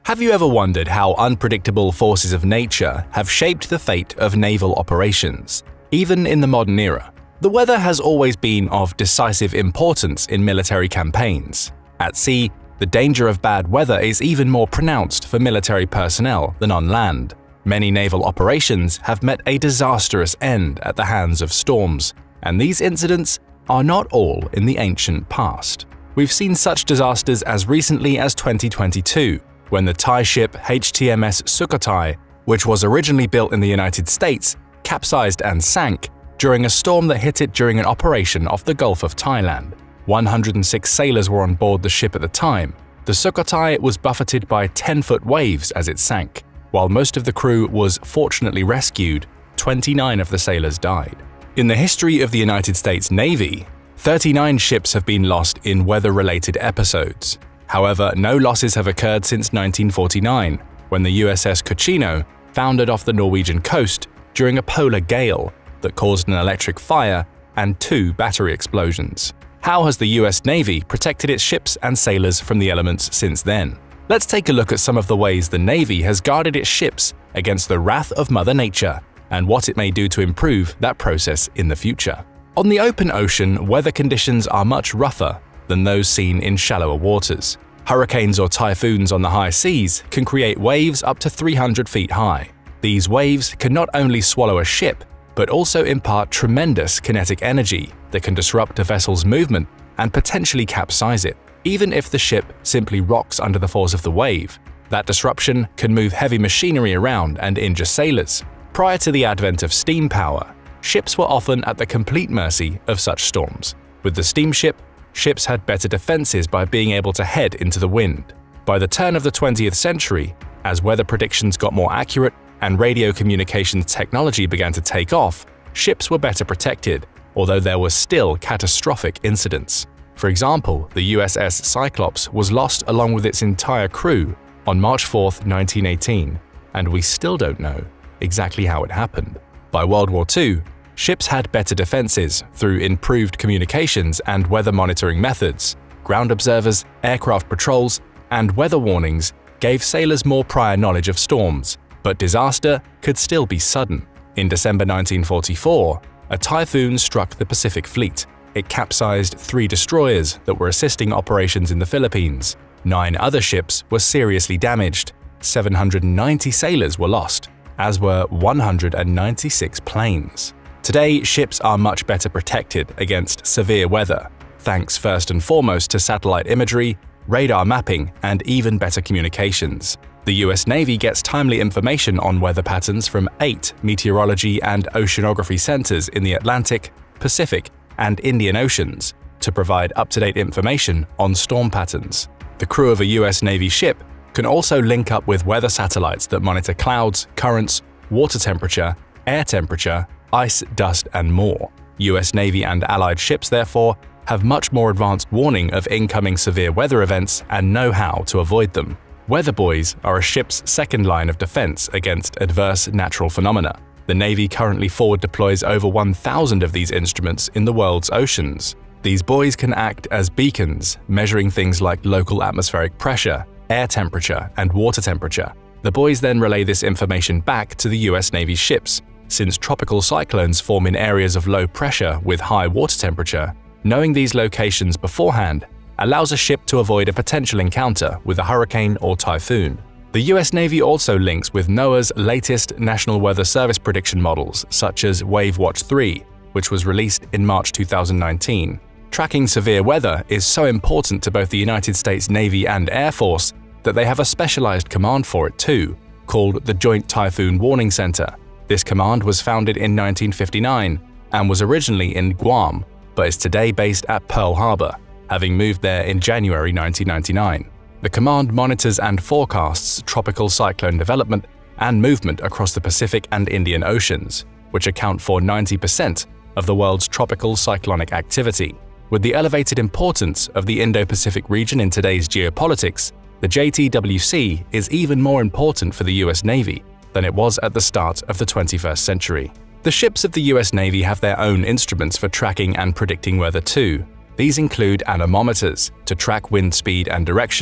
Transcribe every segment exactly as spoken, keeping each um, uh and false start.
Have you ever wondered how unpredictable forces of nature have shaped the fate of naval operations? Even in the modern era, the weather has always been of decisive importance in military campaigns. At sea, the danger of bad weather is even more pronounced for military personnel than on land. Many naval operations have met a disastrous end at the hands of storms, and these incidents are not all in the ancient past. We've seen such disasters as recently as twenty twenty-two, when the Thai ship H T M S Sukhothai, which was originally built in the United States, capsized and sank during a storm that hit it during an operation off the Gulf of Thailand. one hundred six sailors were on board the ship at the time. The Sukhothai was buffeted by ten-foot waves as it sank. While most of the crew was fortunately rescued, twenty-nine of the sailors died. In the history of the United States Navy, thirty-nine ships have been lost in weather-related episodes. However, no losses have occurred since nineteen forty-nine, when the U S S Kuchino foundered off the Norwegian coast during a polar gale that caused an electric fire and two battery explosions. How has the U S Navy protected its ships and sailors from the elements since then? Let's take a look at some of the ways the Navy has guarded its ships against the wrath of Mother Nature and what it may do to improve that process in the future. On the open ocean, weather conditions are much rougher than those seen in shallower waters. Hurricanes or typhoons on the high seas can create waves up to three hundred feet high. These waves can not only swallow a ship, but also impart tremendous kinetic energy that can disrupt a vessel's movement and potentially capsize it. Even if the ship simply rocks under the force of the wave, that disruption can move heavy machinery around and injure sailors. Prior to the advent of steam power, ships were often at the complete mercy of such storms. With the steamship, ships had better defenses by being able to head into the wind. By the turn of the twentieth century, as weather predictions got more accurate and radio communications technology began to take off, ships were better protected, although there were still catastrophic incidents. For example, the U S S Cyclops was lost along with its entire crew on March fourth, nineteen eighteen, and we still don't know exactly how it happened. By World War Two, ships had better defenses through improved communications and weather monitoring methods. Ground observers, aircraft patrols, and weather warnings gave sailors more prior knowledge of storms, but disaster could still be sudden. In December nineteen forty-four, a typhoon struck the Pacific Fleet. It capsized three destroyers that were assisting operations in the Philippines. Nine other ships were seriously damaged. seven hundred ninety sailors were lost, as were one hundred ninety-six planes. Today, ships are much better protected against severe weather, thanks first and foremost to satellite imagery, radar mapping, and even better communications. The U S Navy gets timely information on weather patterns from eight meteorology and oceanography centers in the Atlantic, Pacific, and Indian Oceans to provide up-to-date information on storm patterns. The crew of a U S Navy ship can also link up with weather satellites that monitor clouds, currents, water temperature, air temperature, ice, dust, and more. U S Navy and allied ships, therefore, have much more advanced warning of incoming severe weather events and know how to avoid them. Weather buoys are a ship's second line of defense against adverse natural phenomena. The Navy currently forward deploys over one thousand of these instruments in the world's oceans. These buoys can act as beacons, measuring things like local atmospheric pressure, air temperature, and water temperature. The buoys then relay this information back to the U S Navy ships. Since tropical cyclones form in areas of low pressure with high water temperature, knowing these locations beforehand allows a ship to avoid a potential encounter with a hurricane or typhoon. The U S Navy also links with NOAA's latest National Weather Service prediction models, such as WaveWatch three, which was released in March two thousand nineteen. Tracking severe weather is so important to both the United States Navy and Air Force that they have a specialized command for it too, called the Joint Typhoon Warning Center. This command was founded in nineteen fifty-nine and was originally in Guam, but is today based at Pearl Harbor, having moved there in January nineteen ninety-nine. The command monitors and forecasts tropical cyclone development and movement across the Pacific and Indian Oceans, which account for ninety percent of the world's tropical cyclonic activity. With the elevated importance of the Indo-Pacific region in today's geopolitics, the J T W C is even more important for the U S Navy than it was at the start of the twenty-first century. The ships of the U S Navy have their own instruments for tracking and predicting weather too. These include anemometers to track wind speed and direction,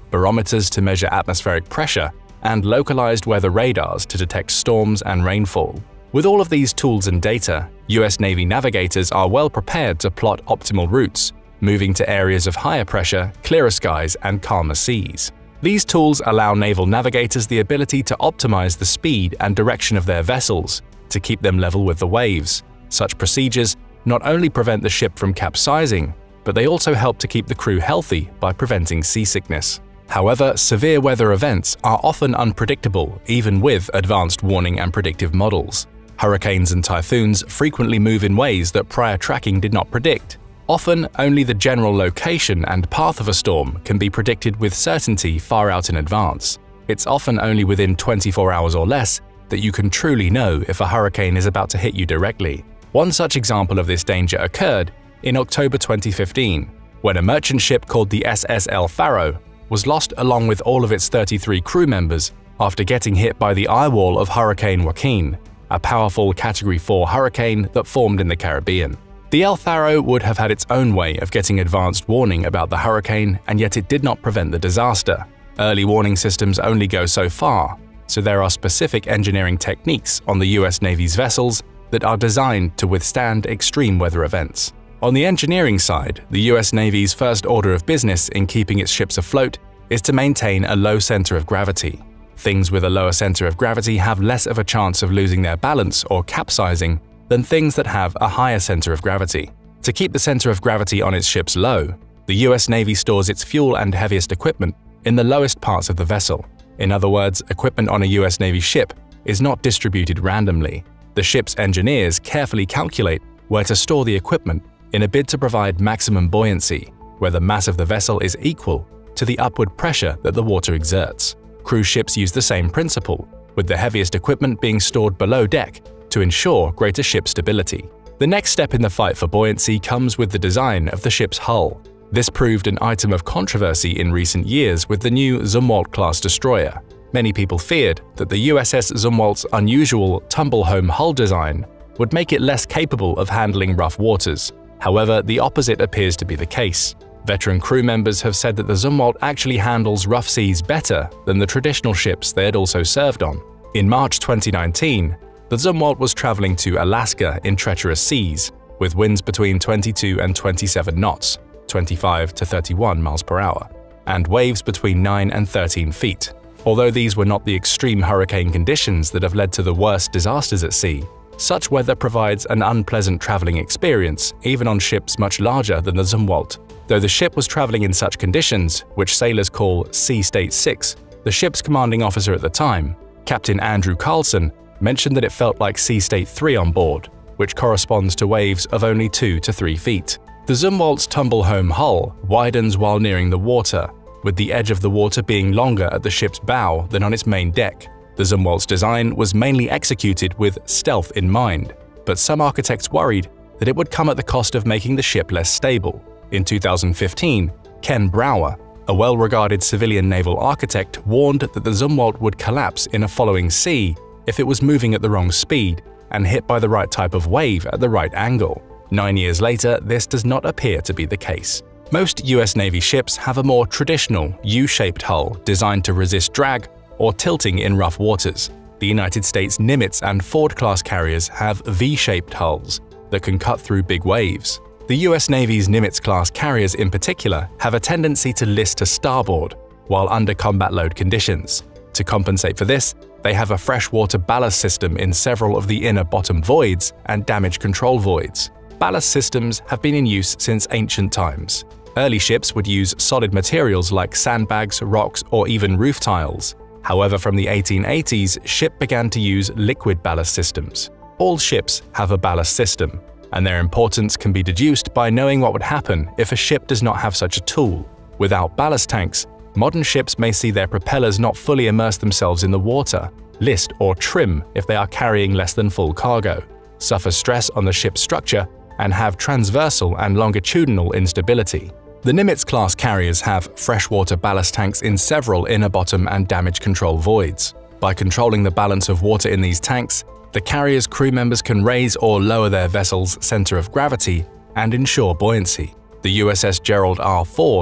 barometers to measure atmospheric pressure, and localized weather radars to detect storms and rainfall. With all of these tools and data, U S Navy navigators are well prepared to plot optimal routes, moving to areas of higher pressure, clearer skies, and calmer seas. These tools allow naval navigators the ability to optimize the speed and direction of their vessels to keep them level with the waves. Such procedures not only prevent the ship from capsizing, but they also help to keep the crew healthy by preventing seasickness. However, severe weather events are often unpredictable even with advanced warning and predictive models. Hurricanes and typhoons frequently move in ways that prior tracking did not predict. Often, only the general location and path of a storm can be predicted with certainty far out in advance. It's often only within twenty-four hours or less that you can truly know if a hurricane is about to hit you directly. One such example of this danger occurred in October twenty fifteen, when a merchant ship called the S S El Faro was lost along with all of its thirty-three crew members after getting hit by the eye wall of Hurricane Joaquin, a powerful Category four hurricane that formed in the Caribbean. The El Faro would have had its own way of getting advanced warning about the hurricane, and yet it did not prevent the disaster. Early warning systems only go so far, so there are specific engineering techniques on the U S Navy's vessels that are designed to withstand extreme weather events. On the engineering side, the U S Navy's first order of business in keeping its ships afloat is to maintain a low center of gravity. Things with a lower center of gravity have less of a chance of losing their balance or capsizing than things that have a higher center of gravity. To keep the center of gravity on its ships low, the U S Navy stores its fuel and heaviest equipment in the lowest parts of the vessel. In other words, equipment on a U S Navy ship is not distributed randomly. The ship's engineers carefully calculate where to store the equipment in a bid to provide maximum buoyancy, where the mass of the vessel is equal to the upward pressure that the water exerts. Cruise ships use the same principle, with the heaviest equipment being stored below deck to ensure greater ship stability. The next step in the fight for buoyancy comes with the design of the ship's hull. This proved an item of controversy in recent years with the new Zumwalt-class destroyer. Many people feared that the U S S Zumwalt's unusual tumble-home hull design would make it less capable of handling rough waters. However, the opposite appears to be the case. Veteran crew members have said that the Zumwalt actually handles rough seas better than the traditional ships they had also served on. In March twenty nineteen, the Zumwalt was traveling to Alaska in treacherous seas, with winds between twenty-two and twenty-seven knots, twenty-five to thirty-one miles per hour, and waves between nine and thirteen feet. Although these were not the extreme hurricane conditions that have led to the worst disasters at sea, such weather provides an unpleasant traveling experience even on ships much larger than the Zumwalt. Though the ship was traveling in such conditions, which sailors call Sea State six, the ship's commanding officer at the time, Captain Andrew Carlson, mentioned that it felt like Sea State three on board, which corresponds to waves of only two to three feet. The Zumwalt's tumble-home hull widens while nearing the water, with the edge of the water being longer at the ship's bow than on its main deck. The Zumwalt's design was mainly executed with stealth in mind, but some architects worried that it would come at the cost of making the ship less stable. In two thousand fifteen, Ken Brower, a well-regarded civilian naval architect, warned that the Zumwalt would collapse in a following sea if it was moving at the wrong speed and hit by the right type of wave at the right angle. Nine years later, this does not appear to be the case. Most U S Navy ships have a more traditional U-shaped hull designed to resist drag or tilting in rough waters. The United States Nimitz and Ford-class carriers have V-shaped hulls that can cut through big waves. The U S Navy's Nimitz-class carriers in particular have a tendency to list to starboard while under combat load conditions. To compensate for this, they have a freshwater ballast system in several of the inner bottom voids and damage control voids. Ballast systems have been in use since ancient times. Early ships would use solid materials like sandbags, rocks, or even roof tiles. However, from the eighteen eighties, ships began to use liquid ballast systems. All ships have a ballast system, and their importance can be deduced by knowing what would happen if a ship does not have such a tool. Without ballast tanks, modern ships may see their propellers not fully immerse themselves in the water, list or trim if they are carrying less than full cargo, suffer stress on the ship's structure, and have transversal and longitudinal instability. The Nimitz-class carriers have freshwater ballast tanks in several inner bottom and damage control voids. By controlling the balance of water in these tanks, the carrier's crew members can raise or lower their vessel's center of gravity and ensure buoyancy. The U S S Gerald R. Ford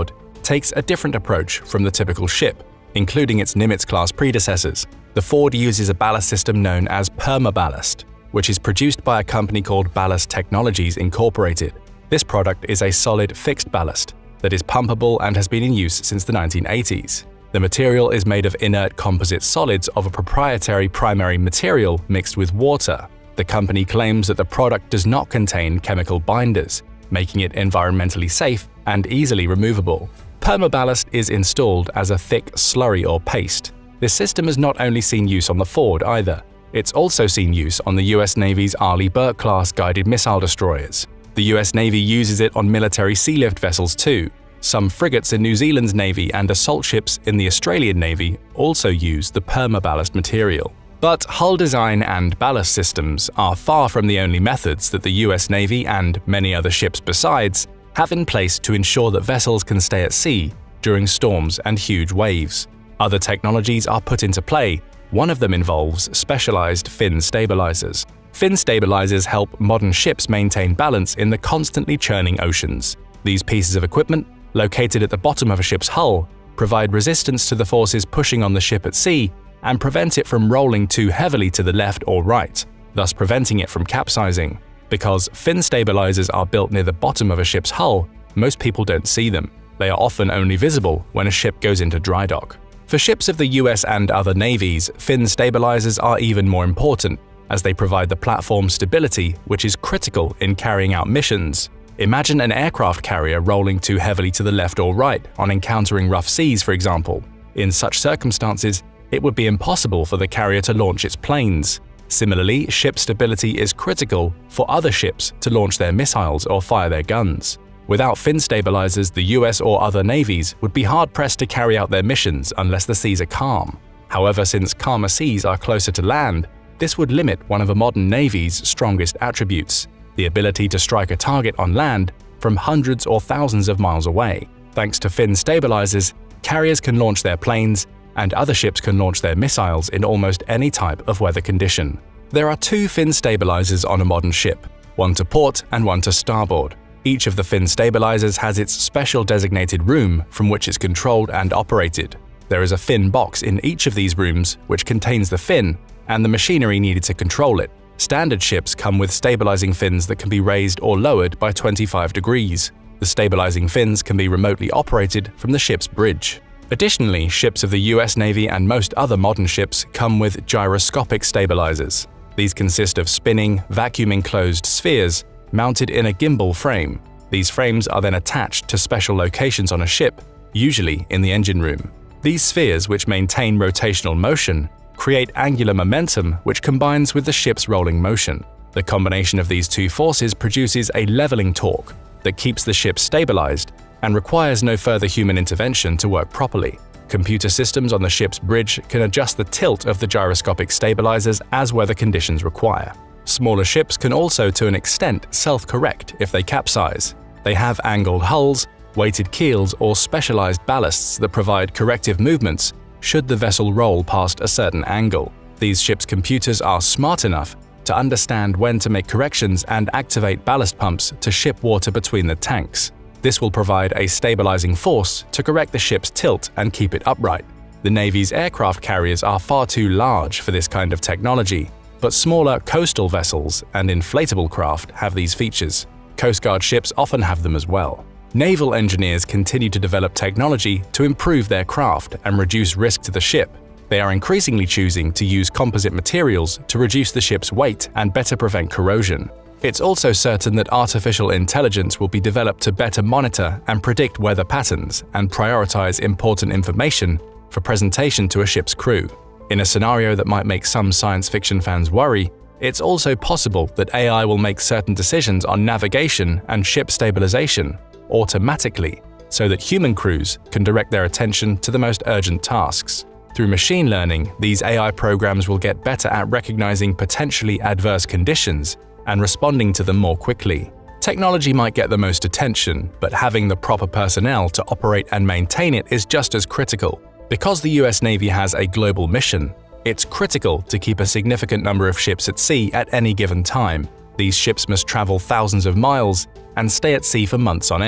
takes a different approach from the typical ship, including its Nimitz-class predecessors. The Ford uses a ballast system known as Permaballast, which is produced by a company called Ballast Technologies Incorporated. This product is a solid fixed ballast that is pumpable and has been in use since the nineteen eighties. The material is made of inert composite solids of a proprietary primary material mixed with water. The company claims that the product does not contain chemical binders, making it environmentally safe and easily removable. Permaballast is installed as a thick slurry or paste. This system has not only seen use on the Ford either, it's also seen use on the U S Navy's Arleigh Burke-class guided missile destroyers. The U S Navy uses it on military sealift vessels too. Some frigates in New Zealand's Navy and assault ships in the Australian Navy also use the permaballast material. But hull design and ballast systems are far from the only methods that the U S Navy and many other ships besides have in place to ensure that vessels can stay at sea during storms and huge waves. Other technologies are put into play. One of them involves specialized fin stabilizers. Fin stabilizers help modern ships maintain balance in the constantly churning oceans. These pieces of equipment, located at the bottom of a ship's hull, provide resistance to the forces pushing on the ship at sea and prevent it from rolling too heavily to the left or right, thus preventing it from capsizing. Because fin stabilizers are built near the bottom of a ship's hull, most people don't see them. They are often only visible when a ship goes into dry dock. For ships of the U S and other navies, fin stabilizers are even more important, as they provide the platform stability which is critical in carrying out missions. Imagine an aircraft carrier rolling too heavily to the left or right on encountering rough seas, for example. In such circumstances, it would be impossible for the carrier to launch its planes. Similarly, ship stability is critical for other ships to launch their missiles or fire their guns. Without fin stabilizers, the U S or other navies would be hard-pressed to carry out their missions unless the seas are calm. However, since calmer seas are closer to land, this would limit one of a modern navy's strongest attributes, the ability to strike a target on land from hundreds or thousands of miles away. Thanks to fin stabilizers, carriers can launch their planes, and other ships can launch their missiles in almost any type of weather condition. There are two fin stabilizers on a modern ship, one to port and one to starboard. Each of the fin stabilizers has its special designated room from which it's controlled and operated. There is a fin box in each of these rooms which contains the fin and the machinery needed to control it. Standard ships come with stabilizing fins that can be raised or lowered by twenty-five degrees. The stabilizing fins can be remotely operated from the ship's bridge. Additionally, ships of the U S Navy and most other modern ships come with gyroscopic stabilizers. These consist of spinning, vacuum-enclosed spheres mounted in a gimbal frame. These frames are then attached to special locations on a ship, usually in the engine room. These spheres, which maintain rotational motion, create angular momentum which combines with the ship's rolling motion. The combination of these two forces produces a leveling torque that keeps the ship stabilized and requires no further human intervention to work properly. Computer systems on the ship's bridge can adjust the tilt of the gyroscopic stabilizers as weather conditions require. Smaller ships can also to an extent self-correct if they capsize. They have angled hulls, weighted keels, or specialized ballasts that provide corrective movements should the vessel roll past a certain angle. These ships' computers are smart enough to understand when to make corrections and activate ballast pumps to ship water between the tanks. This will provide a stabilizing force to correct the ship's tilt and keep it upright. The Navy's aircraft carriers are far too large for this kind of technology, but smaller coastal vessels and inflatable craft have these features. Coast Guard ships often have them as well. Naval engineers continue to develop technology to improve their craft and reduce risk to the ship. They are increasingly choosing to use composite materials to reduce the ship's weight and better prevent corrosion. It's also certain that artificial intelligence will be developed to better monitor and predict weather patterns and prioritize important information for presentation to a ship's crew. In a scenario that might make some science fiction fans worry, it's also possible that A I will make certain decisions on navigation and ship stabilization automatically, so that human crews can direct their attention to the most urgent tasks. Through machine learning, these A I programs will get better at recognizing potentially adverse conditions and responding to them more quickly. Technology might get the most attention, but having the proper personnel to operate and maintain it is just as critical. Because the U S Navy has a global mission, it's critical to keep a significant number of ships at sea at any given time. These ships must travel thousands of miles and stay at sea for months on end.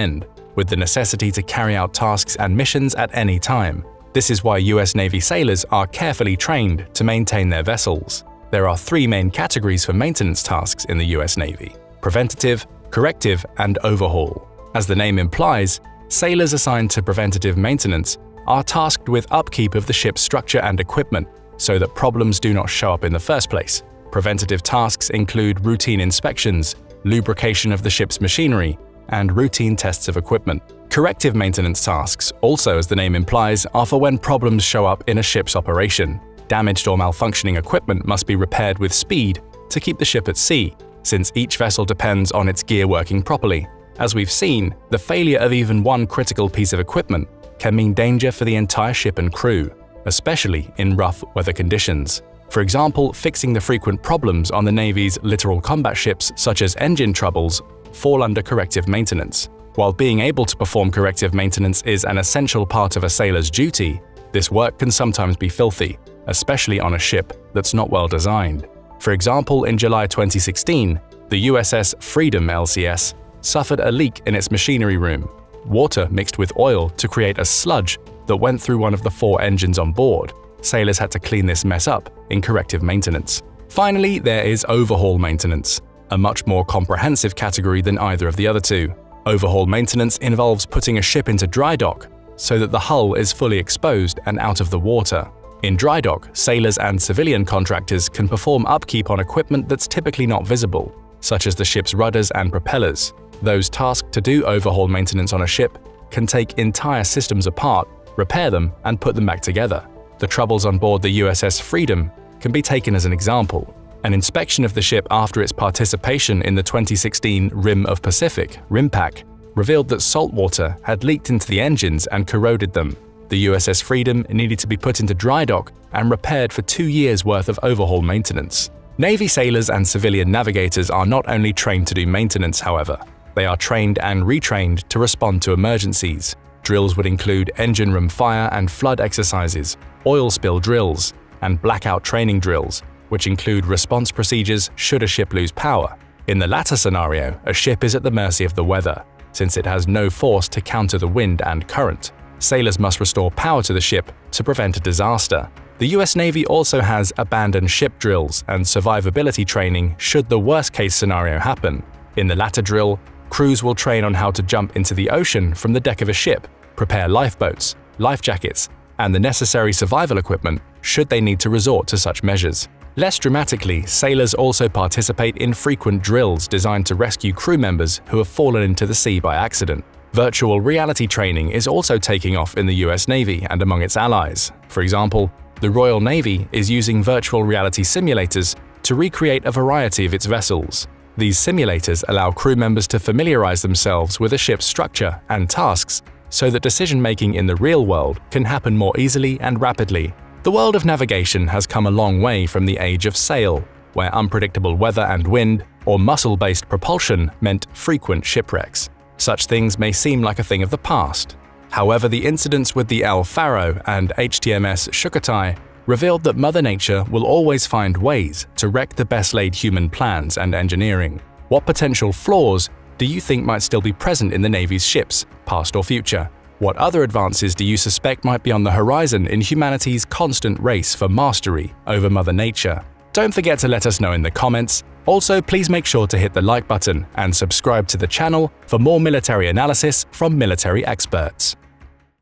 with the necessity to carry out tasks and missions at any time. This is why U S Navy sailors are carefully trained to maintain their vessels. There are three main categories for maintenance tasks in the U S Navy: preventative, corrective, and overhaul. As the name implies, sailors assigned to preventative maintenance are tasked with upkeep of the ship's structure and equipment so that problems do not show up in the first place. Preventative tasks include routine inspections, lubrication of the ship's machinery, and routine tests of equipment. Corrective maintenance tasks, also as the name implies, are for when problems show up in a ship's operation. Damaged or malfunctioning equipment must be repaired with speed to keep the ship at sea, since each vessel depends on its gear working properly. As we've seen, the failure of even one critical piece of equipment can mean danger for the entire ship and crew, especially in rough weather conditions. For example, fixing the frequent problems on the Navy's littoral combat ships, such as engine troubles, fall under corrective maintenance. While being able to perform corrective maintenance is an essential part of a sailor's duty, this work can sometimes be filthy, especially on a ship that's not well designed. For example, in July twenty sixteen, the U S S Freedom L C S suffered a leak in its machinery room. Water mixed with oil to create a sludge that went through one of the four engines on board. Sailors had to clean this mess up in corrective maintenance. Finally, there is overhaul maintenance, a much more comprehensive category than either of the other two. Overhaul maintenance involves putting a ship into dry dock so that the hull is fully exposed and out of the water. In dry dock, sailors and civilian contractors can perform upkeep on equipment that's typically not visible, such as the ship's rudders and propellers. Those tasked to do overhaul maintenance on a ship can take entire systems apart, repair them, and put them back together. The troubles on board the U S S Freedom can be taken as an example. An inspection of the ship after its participation in the twenty sixteen Rim of Pacific (RIMPAC) revealed that salt water had leaked into the engines and corroded them. The U S S Freedom needed to be put into dry dock and repaired for two years' worth of overhaul maintenance. Navy sailors and civilian navigators are not only trained to do maintenance, however. They are trained and retrained to respond to emergencies. Drills would include engine room fire and flood exercises, oil spill drills, and blackout training drills, which include response procedures should a ship lose power. In the latter scenario, a ship is at the mercy of the weather, since it has no force to counter the wind and current. Sailors must restore power to the ship to prevent a disaster. The U S Navy also has abandoned ship drills and survivability training should the worst-case scenario happen. In the latter drill, crews will train on how to jump into the ocean from the deck of a ship, prepare lifeboats, life jackets, and the necessary survival equipment should they need to resort to such measures. Less dramatically, sailors also participate in frequent drills designed to rescue crew members who have fallen into the sea by accident. Virtual reality training is also taking off in the U S Navy and among its allies. For example, the Royal Navy is using virtual reality simulators to recreate a variety of its vessels. These simulators allow crew members to familiarize themselves with a ship's structure and tasks so that decision-making in the real world can happen more easily and rapidly. The world of navigation has come a long way from the age of sail, where unpredictable weather and wind or muscle-based propulsion meant frequent shipwrecks. Such things may seem like a thing of the past. However, the incidents with the El Faro and H T M S Sukhothai revealed that Mother Nature will always find ways to wreck the best-laid human plans and engineering. What potential flaws do you think might still be present in the Navy's ships, past or future? What other advances do you suspect might be on the horizon in humanity's constant race for mastery over Mother Nature? Don't forget to let us know in the comments. Also, please make sure to hit the like button and subscribe to the channel for more military analysis from military experts.